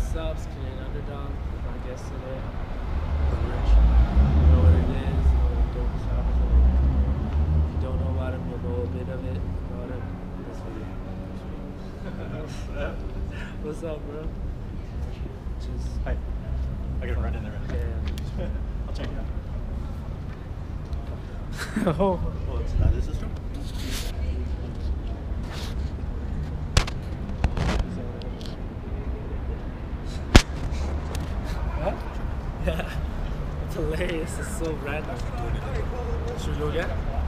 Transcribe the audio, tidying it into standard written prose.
What's up, Canadian Underdog? My guest today, Hoodrich. You know what it is, you know what dope shop is. If you don't know about him, you'll know a bit of it about him in this video. What's up, bro? Just Hi. I gotta run in there. yeah. I'll check it out. Oh. Oh, it's not this system? What? Yeah. It's hilarious. It's so random. Do anything. Should we go again?